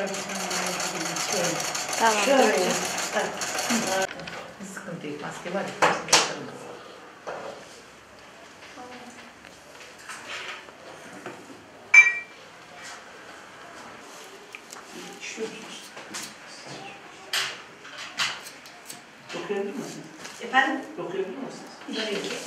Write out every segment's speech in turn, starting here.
Tamam. Şöyle. Sıkıntı yok. Maske var ya. Okuyabilir misiniz? Efendim? Okuyabilir misiniz? Tabii ki.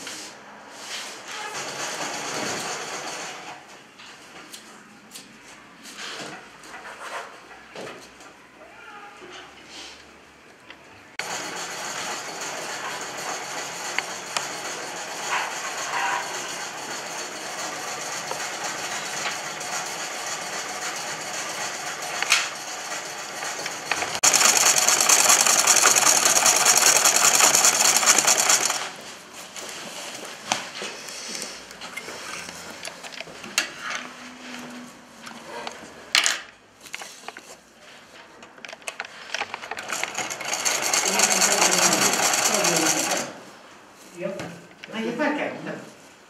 Yap. Ha, yaparken tabii.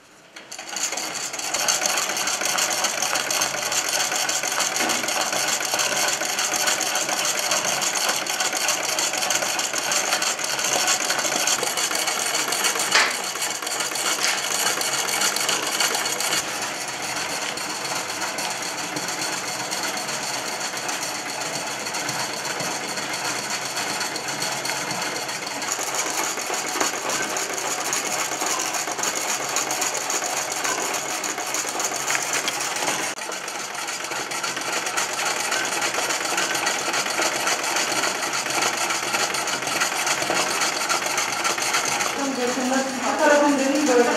Fotoğrafım dediğim böyle.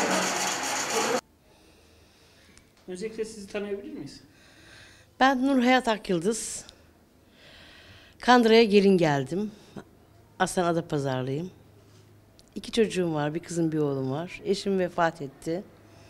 Öncelikle sizi tanıyabilir miyiz? Ben Nur Hayat Akyıldız. Kandıra'ya gelin geldim. Aslen Adapazarlıyım. 2 çocuğum var, bir kızım bir oğlum var. Eşim vefat etti.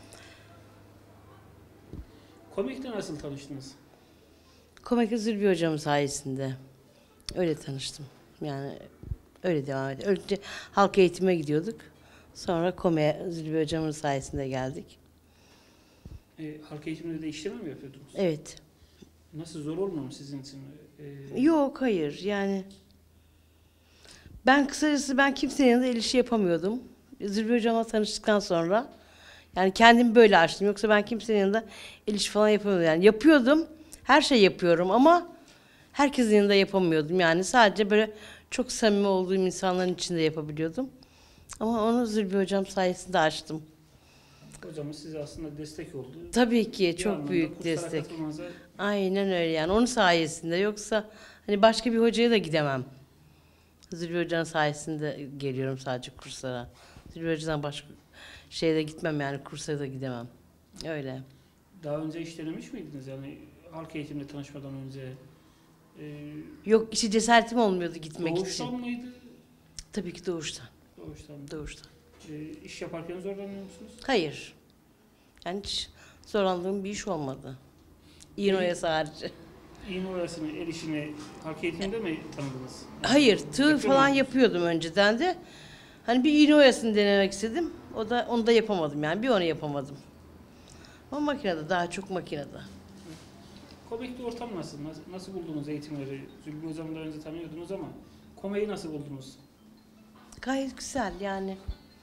Komik'te nasıl tanıştınız? Komik Zülbi hocam sayesinde. Öyle tanıştım. Yani öyle devam etti. Önce halk eğitime gidiyorduk. Sonra Komik'e Zülbi hocamın sayesinde geldik. Halk eğitiminde de işleme mi yapıyordunuz? Evet. Nasıl, zor olmuyor mu sizin için? Yok, hayır. Yani ben kısacası kimsenin yanında el işi yapamıyordum. Zülbi hocamla tanıştıktan sonra yani kendimi böyle açtım. Yoksa ben kimsenin yanında el işi falan yapamıyordum. Yani yapıyordum. Her şey yapıyorum ama herkesin yanında yapamıyordum. Yani sadece böyle çok samimi olduğum insanların içinde yapabiliyordum. Ama onu Zülbi hocam sayesinde açtım. Hocamız size aslında destek oldu. Tabii ki Bir çok anlamda büyük kurslara destek. katılmanıza Aynen öyle yani onun sayesinde. Yoksa hani başka bir hocaya da gidemem. Zülbi Hoca'nın sayesinde geliyorum sadece kurslara. Zülbi Hoca'dan başka şeye de gitmem yani kursa da gidemem. Öyle. daha önce iş denemiş miydiniz? Yani halk eğitimle tanışmadan önce Yok işi cesaretim olmuyordu gitmek doğuştan için. mıydı? Tabii ki doğuştan. Doğuştan mı? Doğuştan. İş yaparken zorlanıyor musunuz? Hayır. Yani hiç zorlandığım bir iş olmadı. İğne oyası harici. İğne oyasını, el işini halk eğitimde mi tanıdınız? Hayır, tığ Yapıyor falan muydunuz? yapıyordum önceden de. Hani bir iğne oyasını denemek istedim. Onu da yapamadım yani. Bir onu yapamadım. Ama makinede, daha çok makinede. Komik'te ortam nasıl? Nasıl buldunuz eğitimleri? Zülbü Hocam'ı da önce tanıyordunuz ama Komik'i nasıl buldunuz? Gayet güzel yani.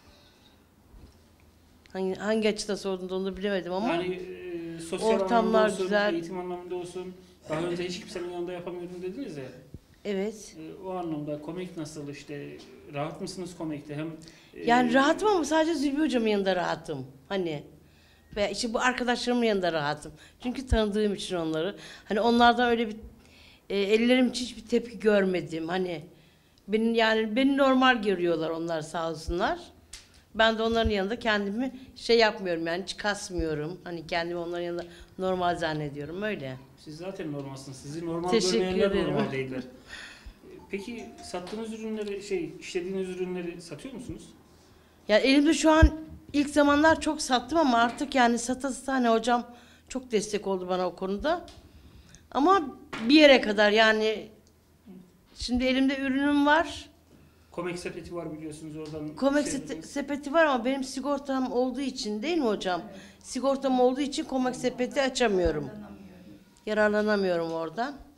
Hangi açıdan sorduğunu onu bilemedim ama Yani sosyal ortamlar anlamda olsun, güzel. eğitim anlamında olsun. Daha önce hiç kimsenin yanında yapamıyordum dediniz ya. evet. O anlamda Komik nasıl, işte rahat mısınız Komik'te? Hem Yani rahatım ama sadece Zülbi hocamın yanında rahatım. Hani ve işte bu arkadaşlarımın yanında rahatım. Çünkü tanıdığım için onları. Hani onlardan öyle bir ellerim için hiçbir tepki görmedim. Hani beni normal görüyorlar onlar sağ olsunlar. Ben de onların yanında kendimi şey yapmıyorum yani hiç kasmıyorum. Hani kendimi onların yanında normal zannediyorum öyle. siz zaten normalsiniz. Sizi normal Teşekkür görmeyenler ederim. normal değiller. Peki sattığınız ürünleri, işlediğiniz ürünleri satıyor musunuz? Yani elimde şu an ilk zamanlar çok sattım ama artık yani sata hani hocam çok destek oldu bana o konuda. Ama bir yere kadar yani şimdi elimde ürünüm var. Komik sepeti var biliyorsunuz, oradan. Komik işlediniz. sepeti var ama benim sigortam olduğu için değil mi hocam? Evet. Sigortam olduğu için komik sepeti açamıyorum. Yararlanamıyorum oradan.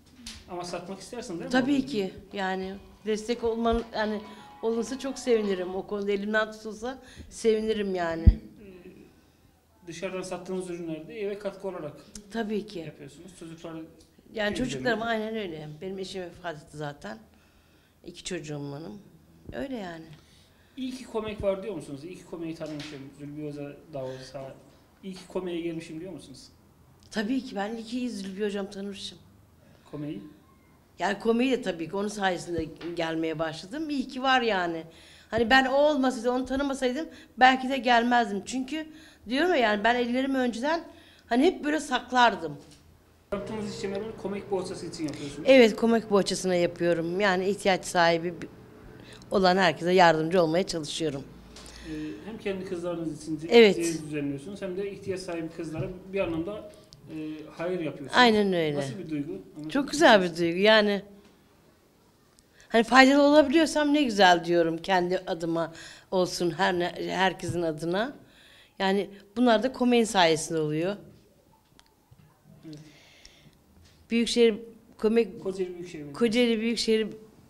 Ama satmak istersin değil mi? Tabii ki yani destek olman yani olursa çok sevinirim. O konuda elimden tutulsa sevinirim yani. Dışarıdan sattığınız ürünleri de eve katkı olarak Tabii ki. yapıyorsunuz. Çocukları Yani İzleniyor. çocuklarım aynen öyle. Benim eşim vefat etti zaten. 2 çocuğum benim. Öyle yani. iyi ki Komek var diyor musunuz? İyi ki Komek'i tanımışım. Zülbü Özel Davulsa. İyi ki Komek'e gelmişim diyor musunuz? Tabii ki ben iki Zülfü hocam tanımışım. Komek'i. Yani komedi de tabii ki onun sayesinde gelmeye başladım. İyi ki var yani. Hani ben o olmasaydı, onu tanımasaydım belki de gelmezdim. Çünkü diyorum ya yani ben ellerimi önceden hani hep böyle saklardım. Yaptığınız işlemleri Komek borsası için yapıyorsunuz. Evet, komik bohçasına yapıyorum. Yani ihtiyaç sahibi olan herkese yardımcı olmaya çalışıyorum. Hem kendi kızlarınız için Evet. düzenliyorsunuz hem de ihtiyaç sahibi kızlara bir anlamda hayır yapıyorsunuz. Aynen öyle. Nasıl bir duygu? Çok güzel bir duygu yani. Hani faydalı olabiliyorsam ne güzel diyorum kendi adıma olsun herkesin adına. Yani bunlar da komedi sayesinde oluyor. Evet. Büyükşehir Kocaeli Büyükşehir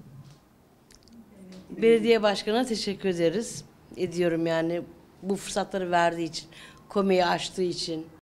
Belediye Başkanı'na teşekkür ediyorum yani bu fırsatları verdiği için, komediyi açtığı için.